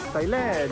Thailand.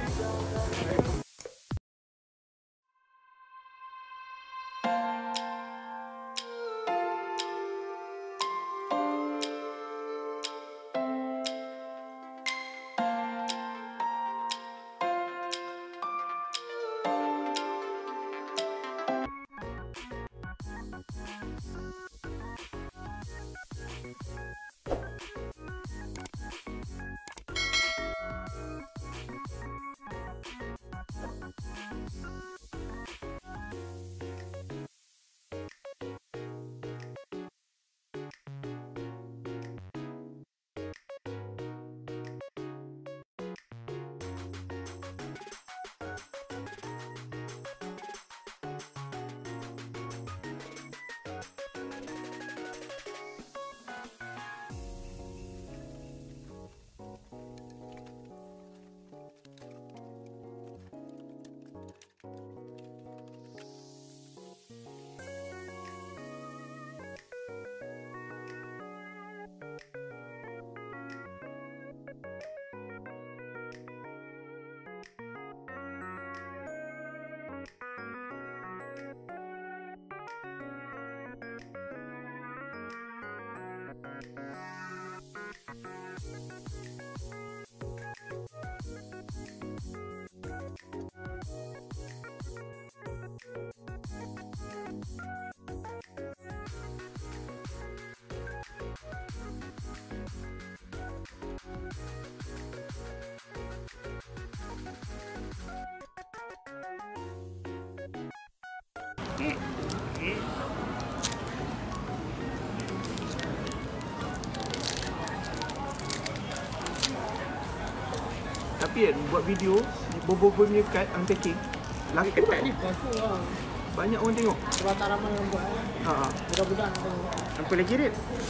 Tapi kan buat video Bobo punya kad unpacking laku Ketat ni laku lah. banyak orang tengok. Sebab tak ramai orang buat. Budak-budak nak tengok. Apa lagi Red?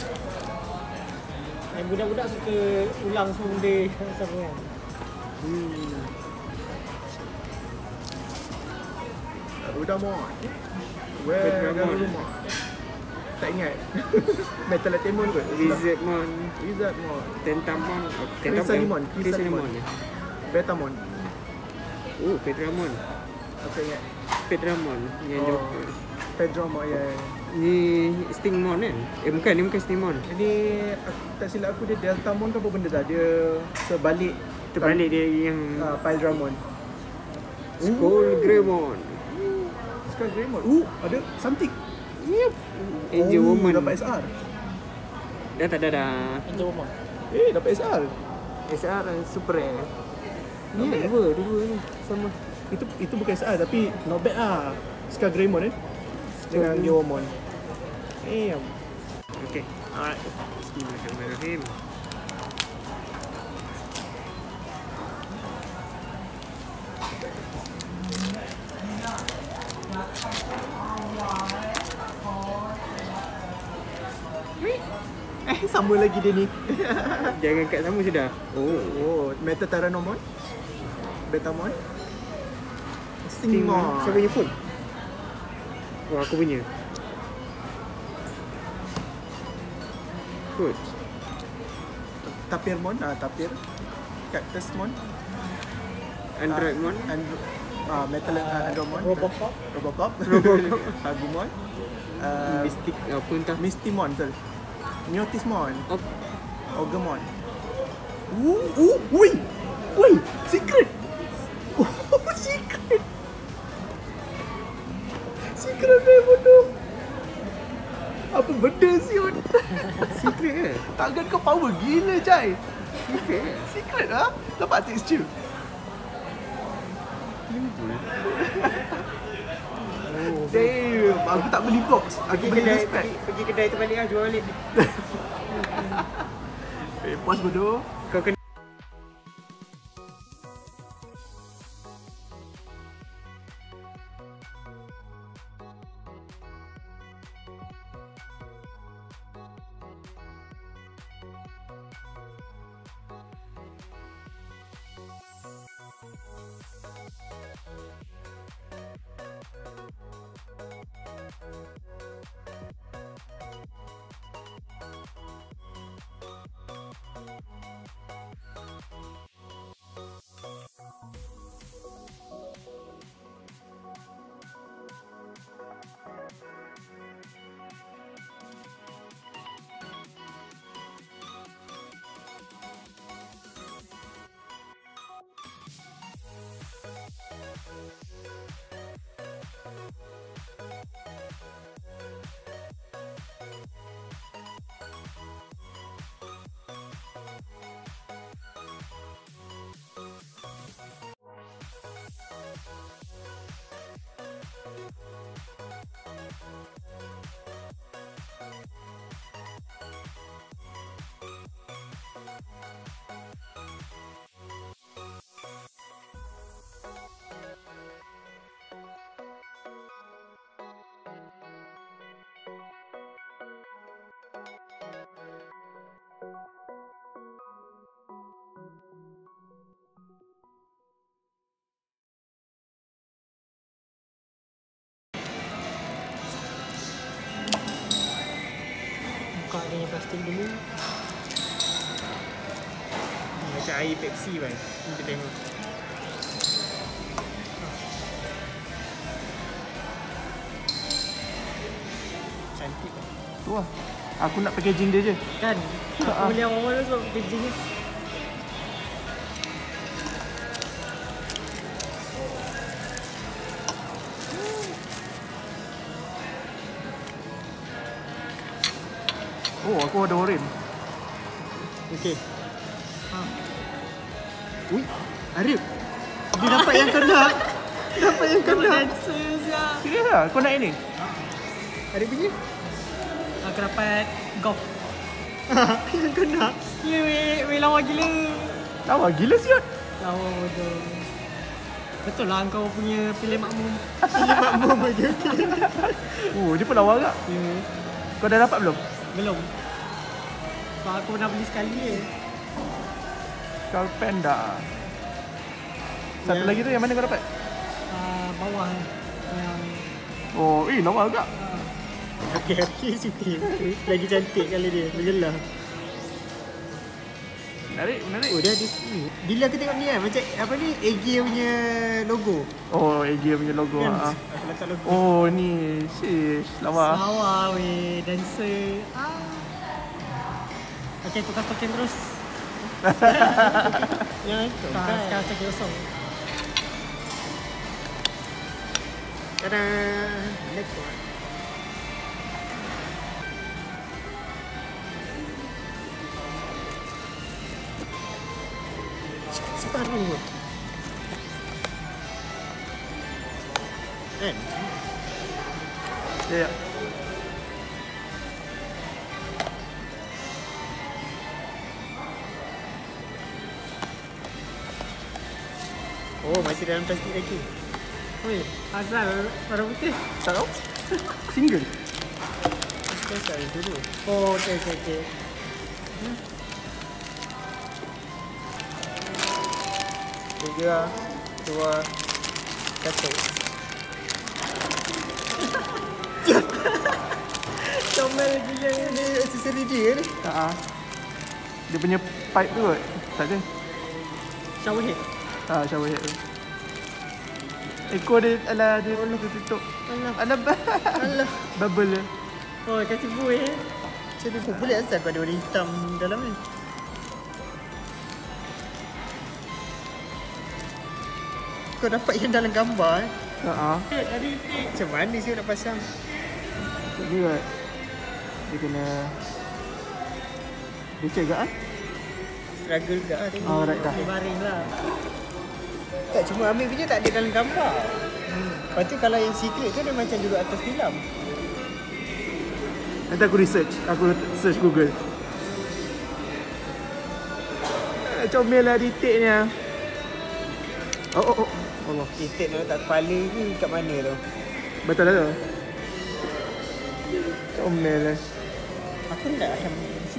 Yang budak-budak suka ulang semua benda sama kan. Udah mau. Where rumah? Tak ingat. Metal Demon kot. Wizardmon, Tentamon. Tentamon, Chrysalimon. Betamon. Oh, Pedramon. Apa ingat? Pedramon yang Joker. Pedramon ya. Ni Stingmon kan? Bukan, ni bukan Stingmon. Ini tak silap aku dia Deltamon ke apa benda dah. Dia Terbalik dia yang Pydramon. Skullgreymon. Skullgreymon. Ada something. Yep. Angel Woman. Dapat SR. Dah tak ada dah. Angel Woman. Dapat SR. SR super rare. Ni Nampak? dua ni sama. Itu bukan SR tapi not bad lah. Skullgreymon dengan Geomon. Okay. Alright. Bismillahirrahmanirrahim. Sama lagi dia ni. Jangan kat sama sudah. Meta Tyrannomon. Betamon. Stingmon. Siapa punya phone? Oh, aku punya. Good. Tapirmon, Tapir. Cactusmon. Androidmon. Metal Andromon. Robocop. Agumon. Mystic apa entah. Mistimon betul. Neotismon. Ogamon. Woi, secret. Secret. Secret dia bodoh. Apa benda siut? Secret ke? Tangan kau power gila, Jai. Secret. Secret ah? Dapat texture. Damn, aku tak beli box. Aku beli respect. Pergi kedai tu balik lah, jual balik. Puas bodoh. Kau kena Plastik dulu. Macam air Pepsi kan. Kita tengok. Cantik kan. Tu lah. Aku nak packaging dia je. Kan? Aku beli awal-awal tu sebab packaging ni. Oh, aku ada oren. Okey. Ui, Arif. Dia dapat yang kena. Dapat yang kena. Dancer siap. Serius lah? Kau nak ini? Arif punya? Aku dapat golf. Yang kena. Ya, weh lawa gila. Lawa gila siot. Lawa bodoh. Betul lah kau punya pilih makmum. Pilih makmum aja. Oh, dia pun lawa agak. Ya. Kau dah dapat belum? Belum. Sebab aku pernah beli sekali je. Skull Panda. Satu Ya. lagi tu yang mana kau dapat? Bawah yang Oh, lawa agak. okey suka. Lagi cantik kali dia. Bergelar. Menarik. Oh, dia ada ni. Bila aku tengok ni kan macam apa ni AG punya logo. Oh, AG punya logo. Kan? Ha. Aku letak logo. Oh, ni. Shish, lawa. Lawa weh, dancer. Okey, tukar token terus. Ya, itu. Sekarang token kosong. Tada. Next one. Separuh. Kan? Ya. Oh, masih dalam plastik lagi. Weh, asal warna putih. Tak tahu. Single. Biasa dulu. Oh, okey. 3, 2, 1. Comel gila ni. Aksesori dia ni. Ha. Dia punya pipe tu kot. Tak ada. Shower head. Shower head tu. Ekor dia, alah, dia tutup. Alah. Alah. Bubble dia. Oh, kasih buih. Macam dia pun boleh asal kau ada warna hitam dalam ni. Kau dapat yang dalam gambar Ha. Tadi Macam mana saya nak pasang? Tak juga. Dia kena... Dia cek agak kan? Struggle juga lah tengok. Oh, right dah. dia baring lah. Tak, cuma Amir punya tak ada dalam gambar. Lepas tu kalau yang secret tu dia macam duduk atas filem. Nanti aku research. Aku search Google. Comel lah titiknya. Oh. Allah, titik nak letak kepala ke kat mana tu? Betul lah tu. Comel lah. Aku tak ayam.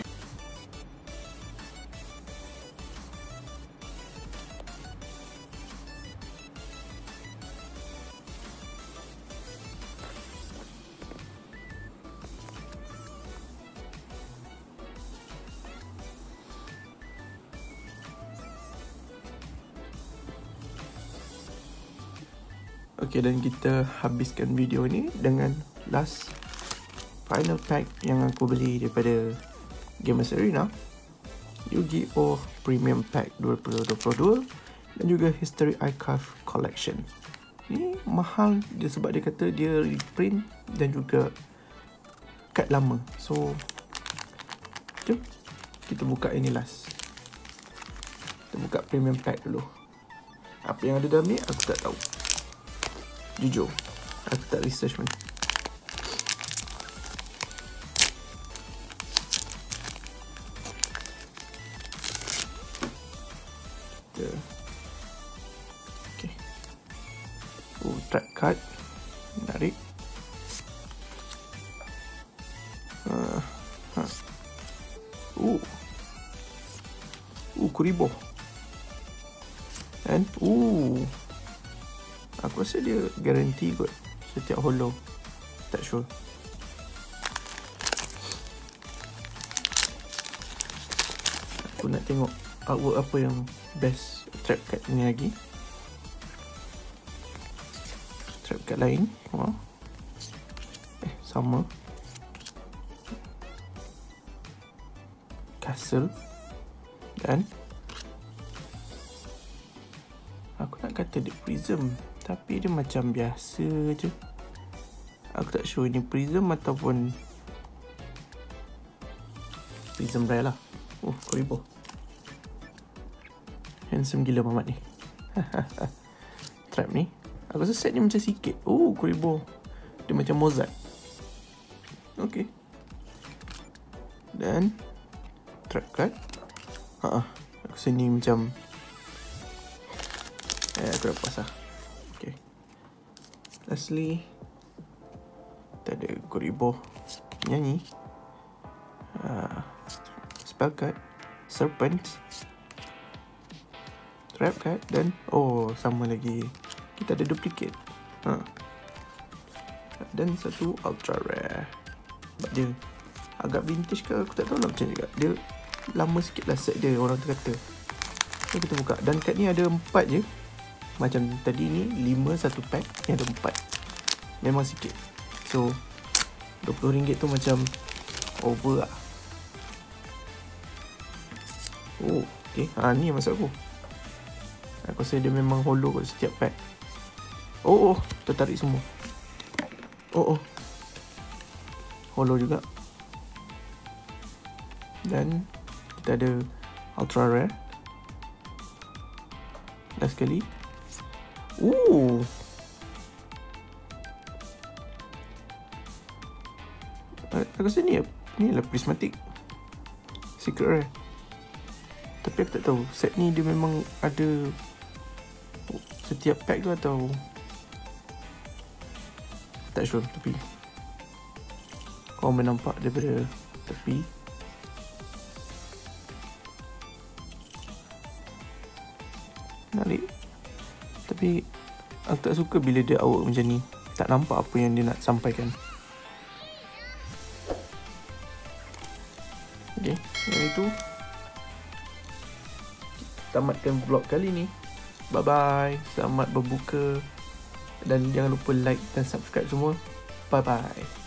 Okay, dan kita habiskan video ni dengan last final pack yang aku beli daripada Gamers Arena, Yu-Gi-Oh! Premium Pack 2022 dan juga History Archive Collection. Ni mahal dia sebab dia kata dia reprint dan juga kad lama. So, jom kita buka ini last. Kita buka Premium Pack dulu. Apa yang ada dalam ni aku tak tahu. Jujur, aku tak research pun. Okay. Track card. Menarik. Kuriboh. And aku rasa dia guarantee kot setiap holo. Tak sure. Aku nak tengok artwork apa yang best trap card ni lagi. Trap card lain. Sama. Castle. Dan aku nak kata dia prism, tapi dia macam biasa je. Aku tak sure ini prism ataupun prism rare lah. Kuriboh. Handsome gila Mamat ni. Trap ni aku rasa set ni macam sikit. Kuriboh. Dia macam Mozart. Okay. Dan trap card. Aku rasa ni macam aku dah puas lah. Okay. Lastly, kita ada Kuriboh nyanyi. Spell card, Serpent, Trap card, dan sama lagi kita ada duplicate. Dan satu ultra rare. Sebab dia agak vintage ke aku tak tahu nak macam juga. Dia lama sikit lah set dia, orang tu kata. So kita buka. Dan kad ni ada 4 je. Macam tadi ni 5 satu pack, ni ada 4. Memang sikit. So RM20 tu macam over lah. Okay. Ni yang maksud aku. Aku rasa dia memang hollow kot setiap pack. Tertarik semua. Hollow juga. Dan kita ada ultra rare. Last sekali. Aku rasa ni lah prismatic secret rare. Tapi aku tak tahu set ni dia memang ada setiap pack tu atau tak sure. Tapi kau menampak daripada tepi. Menarik. Tapi aku tak suka bila dia artwork macam ni, tak nampak apa yang dia nak sampaikan. Okay, yang itu tamatkan vlog kali ni. Bye bye. Selamat berbuka. Dan jangan lupa like dan subscribe semua. Bye bye.